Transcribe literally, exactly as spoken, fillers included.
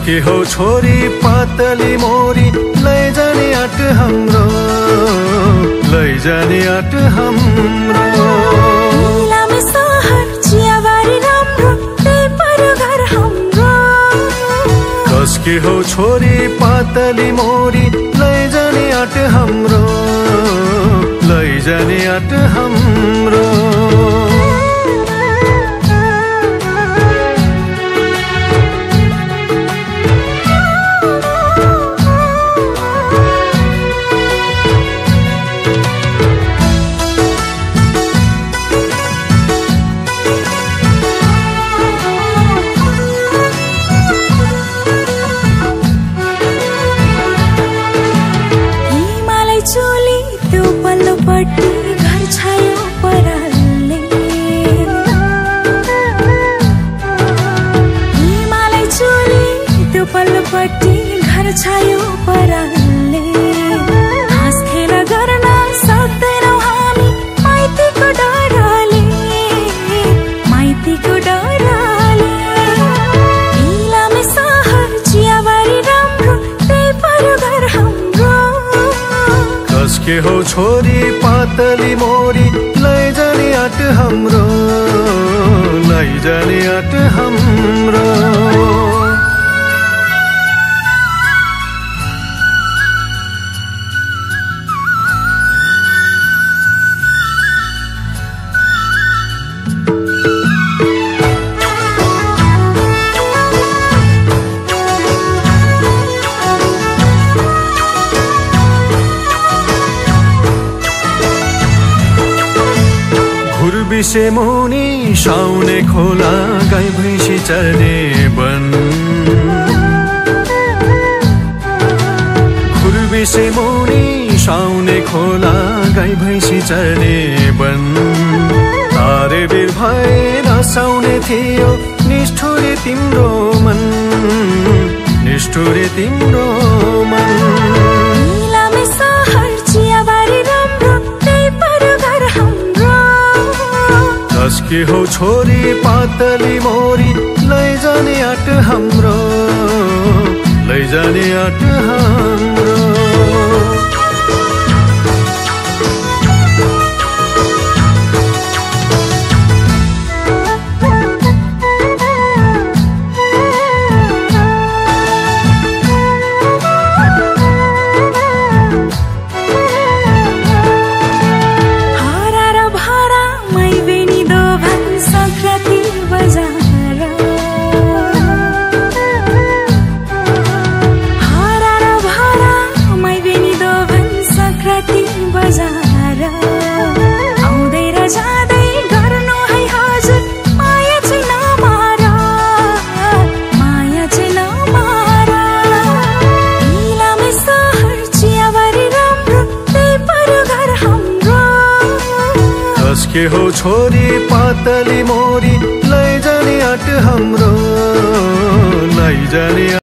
कसकी हो छोरी पातली मोरी लैजाने आँट हाम्रो लैजाने आँट हाम्रो इलामी सहर चियाबारी राम्रो त्यही पऱ्यो घर हाम्रो कसकी हो छोरी पातली मोरी लैजाने आँट हाम्रो लैजाने आँट हाम्रो पट्टी घर छायो परालले हिमालय चोली त्यो पल्लोपट्टि घर छायो परालले हाँस खेला गर्न सक्दैनौ हामी माइतीको डरले माइतीको डरले इलामी सहर चियाबारी राम्रो त्यही पऱ्यो घर हाम्रो कसके हो छोरी पातली मोरी लैजाने आँट हाम्रो लैजाने आँट हाम्रो बिसे मुनि साउने खोला गाई भैँसी चर्ने वन खुरबिसे मुनि साउने खोला गाई भैँसी चर्ने वन तारे बेर भए नसाउने थियो निष्ठुरे तिम्रो मन निष्ठुरे तिम्रो मन इलामी सहर चियाबारी राम्रो त्यही पऱ्यो घर हाम्रो कसकी हो छोरी पातली मोरी लैजाने आँट हाम्रो लैजाने आँट हाम्रो के हो छोरी पातली मोरी लैजाने आँट हाम्रो